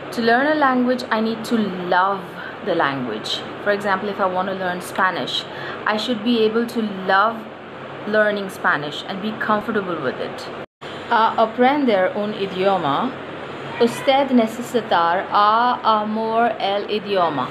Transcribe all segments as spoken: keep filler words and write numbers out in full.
To learn a language, I need to love the language. For example, if I want to learn Spanish, I should be able to love learning Spanish and be comfortable with it. A aprender un idioma, usted necesitar a amor el idioma.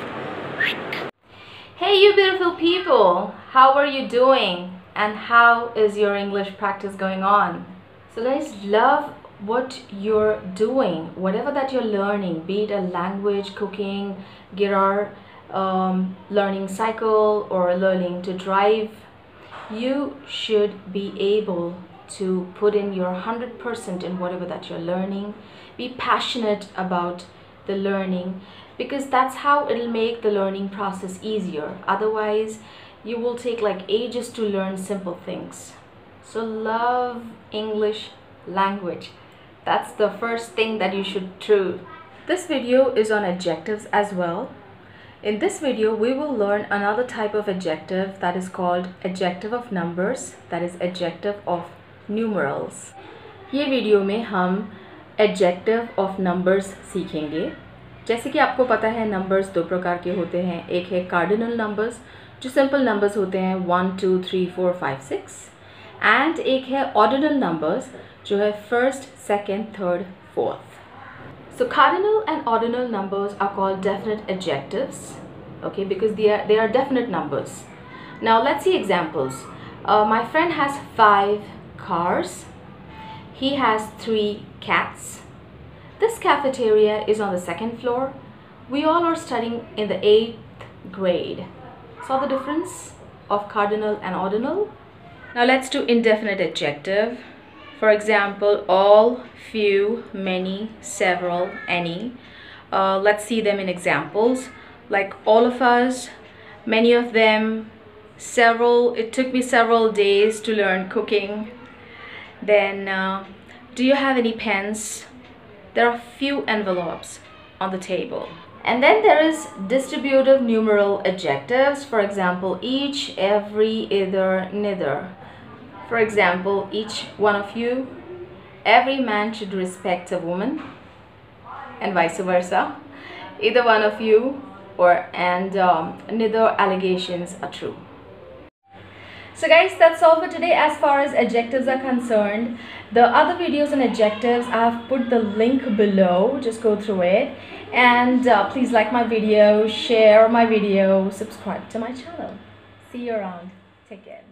Hey you beautiful people, how are you doing? And how is your English practice going on? So guys, love what you're doing, whatever that you're learning, be it a language, cooking, guitar, um, learning cycle, or learning to drive. You should be able to put in your one hundred percent in whatever that you're learning. Be passionate about the learning, because that's how it'll make the learning process easier. Otherwise you will take like ages to learn simple things. So love English language. That's the first thing that you should do. This video is on adjectives as well. In this video, we will learn another type of adjective that is called adjective of numbers, that is adjective of numerals. ये video में हम adjective of numbers सीखेंगे. जैसे कि आपको पता है numbers दो प्रकार के होते हैं. एक है cardinal numbers जो simple numbers होते हैं one, two, three, four, five, six, and एक है ordinal numbers जो है first, second, third, fourth. So cardinal and ordinal numbers are called definite adjectives, okay, because they are they are definite numbers. Now let's see examples. Uh, my friend has five cars. He has three cats. This cafeteria is on the second floor. We all are studying in the eighth grade. Saw the difference of cardinal and ordinal? Now let's do indefinite adjective. For example, all, few, many, several, any. Uh, let's see them in examples. Like all of us, many of them, several. It took me several days to learn cooking. Then, uh, do you have any pens? There are few envelopes on the table. And then there is distributive numeral adjectives. For example, each, every, either, neither. For example, each one of you, every man should respect a woman, and vice versa. Either one of you, or and um, neither allegations are true. So guys, that's all for today as far as adjectives are concerned. The other videos on adjectives, I've put the link below. Just go through it. And uh, please like my video, share my video, subscribe to my channel. See you around. Take care.